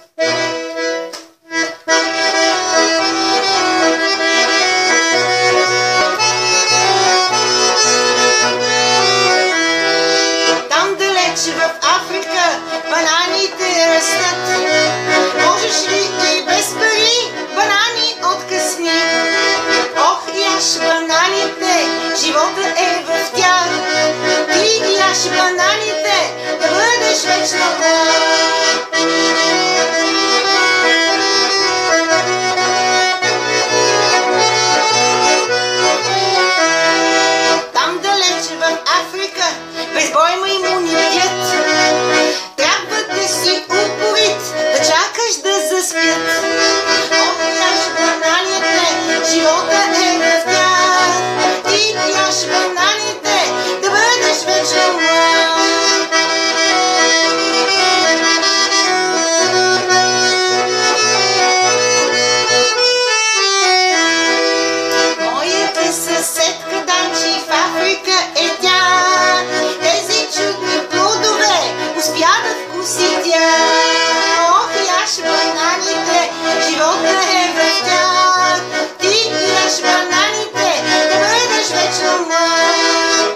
Там далеч в Африка бананите растат. Можеш ли и без пари банани откъсни? Ох, яш бананите, живота е в тях. Ти яш бананите, да бъдеш вечно млад. Там далече в Африка безбой маймуни бдят. Трябва да си упорит, да чакаш да заспят. Ох, яш бананите, живота е в тях. Ти яш бананите, да бъдеш вечно млад. Моята съседка Данчи в Африка е тя. Тези чудни плодове успя да вкуси тя. Ох, яш бананите, живота е в тях. Ти яш бананите, да бъдеш вечно млад.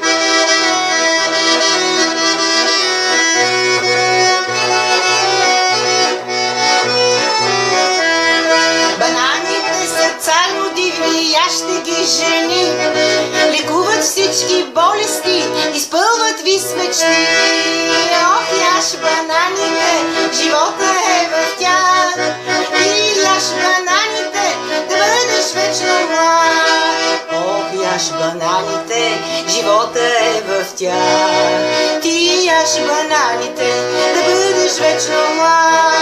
Бананите са царно дивни, яш ще ги жени. Лекуват всички болести, изпълват ви с мечти. Ох, яш бананите, живота е в тях. Ти яш бананите, да бъдеш вечно млад. Ох, яш бананите, живота е в тях. Ти яш бананите, да бъдеш вечно млад.